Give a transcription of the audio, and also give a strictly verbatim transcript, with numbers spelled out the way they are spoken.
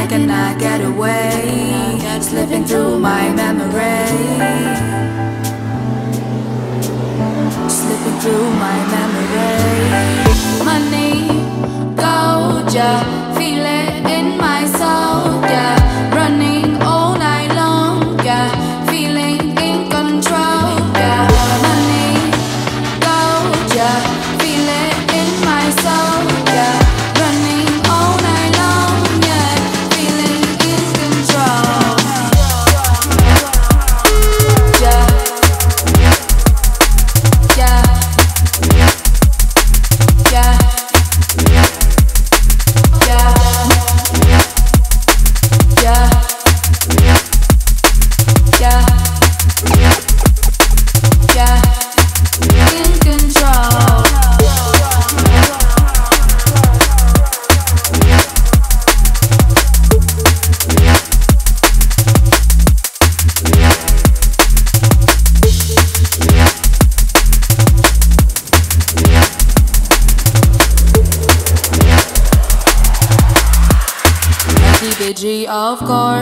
cannot get away, slipping through my memory, slipping through my memory. Money, gold, yeah, feel it in my soul, yeah, running all night long, yeah, feeling in control, yeah. Money, gold, yeah, feel it in my soul, yeah, running all night long, yeah, feeling in control, yeah, yeah, yeah, G, of course.